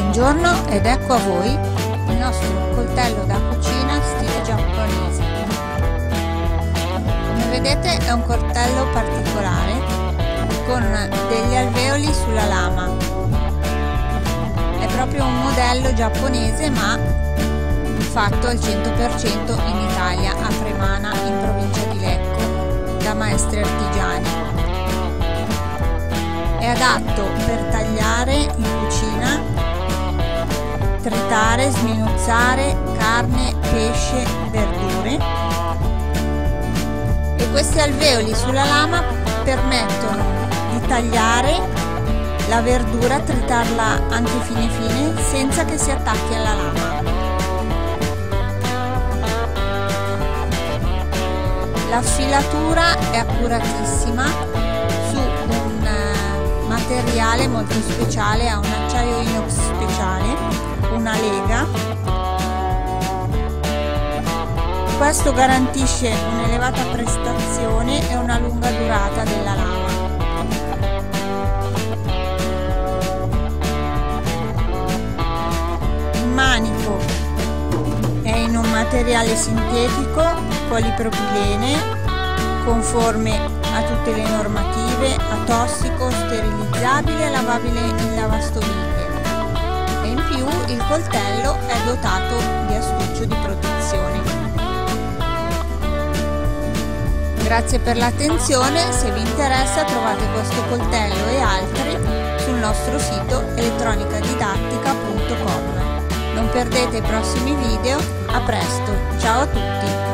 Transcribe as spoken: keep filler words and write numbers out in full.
Buongiorno ed ecco a voi il nostro coltello da cucina stile giapponese. Come vedete è un coltello particolare con degli alveoli sulla lama. È proprio un modello giapponese ma fatto al cento per cento in Italia, a Fremana in provincia di Lecco, da maestri artigiani. È adatto per tagliare in cucina, tritare, sminuzzare carne, pesce, verdure, e questi alveoli sulla lama permettono di tagliare la verdura, tritarla anche fine fine senza che si attacchi alla lama. La filatura è accuratissima su un materiale molto speciale, ha un acciaio inox speciale, una lega. Questo garantisce un'elevata prestazione e una lunga durata della lama. Il manico è in un materiale sintetico, polipropilene, conforme a tutte le normative, atossico, sterilizzabile e lavabile in lavastoviglie. E in più il coltello è dotato di astuccio di protezione. Grazie per l'attenzione, se vi interessa trovate questo coltello e altri sul nostro sito elettronicadidattica punto com. Non perdete i prossimi video, a presto, ciao a tutti!